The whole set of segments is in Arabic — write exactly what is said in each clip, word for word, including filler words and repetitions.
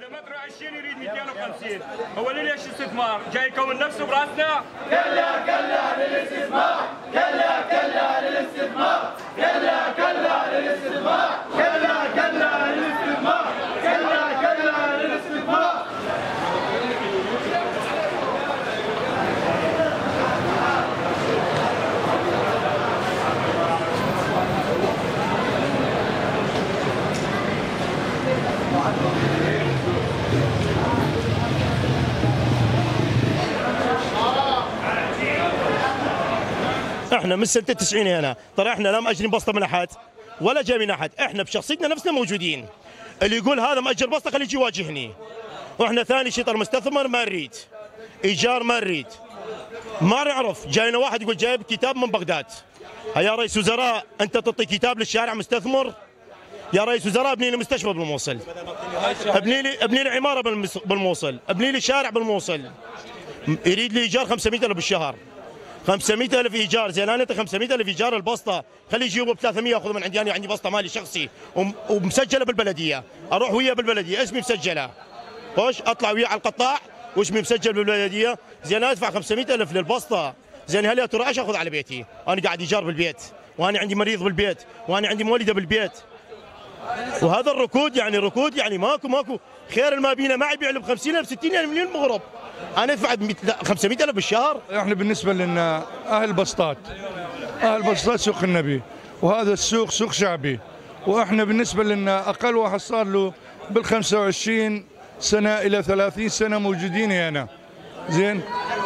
اللي متر عشرين يريد مئتين وخمسين، هو ليش استثمار؟ جاي يكون نفسه براسنا؟ كلا كلا للاستثمار، كلا كلا للاستثمار، كلا كلا للاستثمار، كلا كلا للاستثمار، كلا كلا للاستثمار. احنا من سنه التسعين هنا، ترى احنا لا مأجرين بسطه من احد ولا جاي من احد، احنا بشخصيتنا نفسنا موجودين. اللي يقول هذا مأجر بسطه خليه يجي يواجهني. واحنا ثاني شيء ترى مستثمر ما نريد، ايجار ما نريد، ما نعرف. جاينا واحد يقول جايب كتاب من بغداد. يا رئيس وزراء انت تعطي كتاب للشارع مستثمر؟ يا رئيس وزراء ابني لي مستشفى بالموصل، ابني لي ابني لي عماره بالموصل، ابني لي شارع بالموصل. يريد لي ايجار خمسمئة ألف بالشهر. خمسمئة ألف ايجار، زين انا خمسمئة ألف ايجار البسطه، خليه يجيبه ب ثلاثمئة ياخذ من عندي، انا عندي بسطه مالي شخصي ومسجله بالبلديه، اروح وياه بالبلديه، اسمي مسجله. خوش اطلع وياه على القطاع واسمي مسجل بالبلديه، زين ادفع خمسمئة ألف للبسطه، زين هل يا ترى ايش اخذ على بيتي؟ انا قاعد ايجار بالبيت، وانا عندي مريض بالبيت، وانا عندي مولده بالبيت. وهذا الركود يعني ركود يعني ماكو ماكو خير ما بينا، ما يبيع له ب خمسين ألف ستين ألف مليون مغرب، انا ادفع خمسمئة ألف بالشهر. احنا بالنسبه لنا اهل بسطات، اهل بسطات سوق النبي، وهذا السوق سوق شعبي، واحنا بالنسبه لنا اقل واحد صار له بال خمسة وعشرين سنه الى ثلاثين سنه موجودين هنا، زين.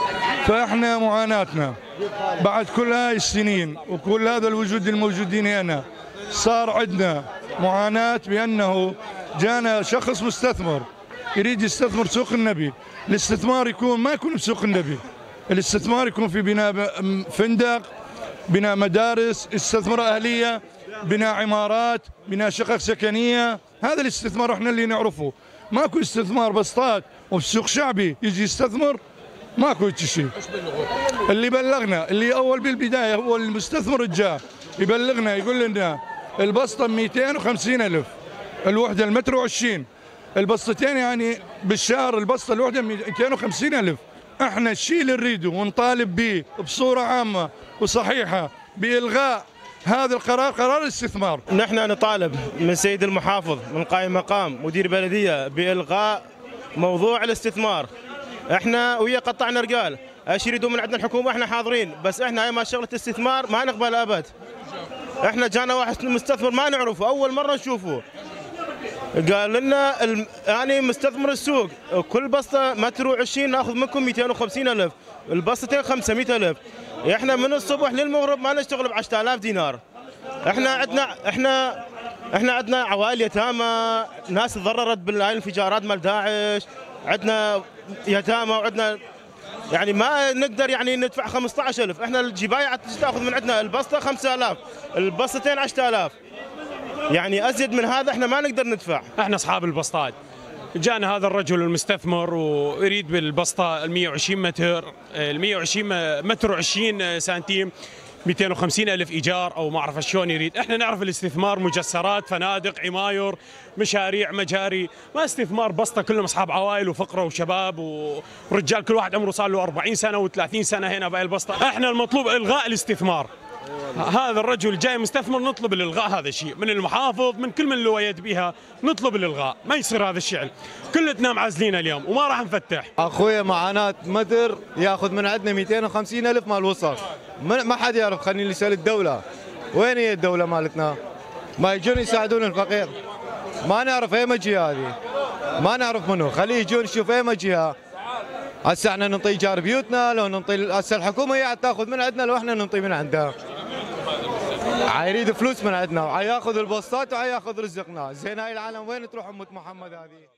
فاحنا معاناتنا بعد كل هاي السنين وكل هذا الوجود الموجودين هنا، صار عندنا معاناه بانه جانا شخص مستثمر يريد يستثمر سوق النبي. الاستثمار يكون ما يكون بسوق النبي، الاستثمار يكون في بناء فندق، بناء مدارس، استثمار اهليه، بناء عمارات، بناء شقق سكنيه. هذا الاستثمار احنا اللي نعرفه. ماكو استثمار بسطات وبسوق شعبي يجي يستثمر، ماكو شيء. اللي بلغنا اللي اول بالبدايه هو المستثمر الجاء يبلغنا يقول لنا البسطه مئتين وخمسين ألف، الوحده المتر وعشرين، البسطتين يعني بالشهر البسطه الوحده مئتين وخمسين ألف. احنا الشيء اللي نريده ونطالب به بصوره عامه وصحيحه بالغاء هذا القرار، قرار الاستثمار. نحن نطالب من سيد المحافظ من قائم مقام مدير بلديه بالغاء موضوع الاستثمار. احنا ويا قطعنا رجال، ايش يريدون من عندنا الحكومه؟ احنا حاضرين، بس احنا هاي ما شغله استثمار ما نقبل ابد. احنا جانا واحد مستثمر ما نعرفه، اول مره نشوفه، قال لنا الم... يعني مستثمر السوق كل بسطه متر وعشرين ناخذ منكم مئتين وخمسين ألف، البسطتين خمسمئة ألف. احنا من الصبح للمغرب ما نشتغل ب عشرة آلاف دينار. احنا عندنا احنا احنا عندنا عوائل يتامى، ناس تضررت بالانفجارات مال داعش، عندنا يتامى وعندنا يعني ما نقدر يعني ندفع خمسة عشر ألف. احنا الجبايه تاخذ من عندنا البسطه خمسة آلاف، البسطتين عشرة آلاف، يعني ازيد من هذا احنا ما نقدر ندفع. احنا اصحاب البسطات، جانا هذا الرجل المستثمر ويريد بالبسطه ال مئة وعشرين متر، ال مئة وعشرين متر وعشرين سنتيم، مئتين وخمسين ألف ايجار او ما اعرف شلون يريد. احنا نعرف الاستثمار مجسرات، فنادق، عماير، مشاريع، مجاري، ما استثمار بسطه كلهم اصحاب عوائل وفقره وشباب ورجال كل واحد عمره صار له أربعين سنه وثلاثين سنه هنا بهاي البسطه. احنا المطلوب الغاء الاستثمار. هذا الرجل جاي مستثمر، نطلب الالغاء. هذا الشيء من المحافظ من كل من اللي هو يد بها، نطلب الالغاء. ما يصير هذا الشعل، كلتنا معزلين اليوم وما راح نفتح. اخويا معاناه متر ياخذ من عندنا مئتين وخمسين ألف مال وسط، ما حد يعرف. خليني نسال الدوله، وين هي الدوله مالتنا؟ ما يجون يساعدون الفقير، ما نعرف اي جهه هذه، ما نعرف منه. خليه يجون يشوف اي جهه. هسه احنا ننطي ايجار بيوتنا، لو ننطي هسه الحكومه هي تاخذ من عندنا، لو احنا ننطي من عندها. عيريد فلوس من عندنا، وعياخذ البسطات وعياخذ رزقنا. زين هاي العالم وين تروح أمة محمد هذه؟